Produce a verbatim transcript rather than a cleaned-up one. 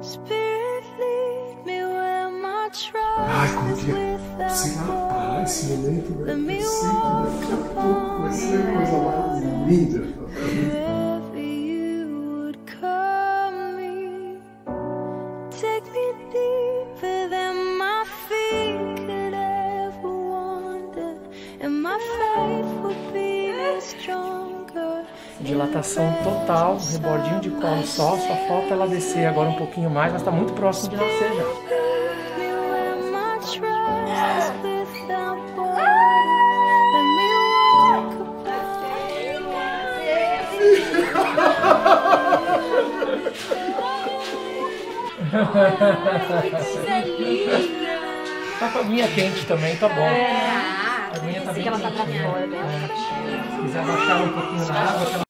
Ai, como que é? Sei lá, parar esse momento, né? Eu sei que daqui a pouco vai ser a coisa mais linda. Dilatação total, rebordinho de colo só, só falta ela descer agora um pouquinho mais, mas está muito próximo de nascer já. Tá com a aguinha quente também, tá bom. É, a aguinha tá bem ela tá pra quentinha. fora, né? É. Se quiser baixar um pouquinho na água,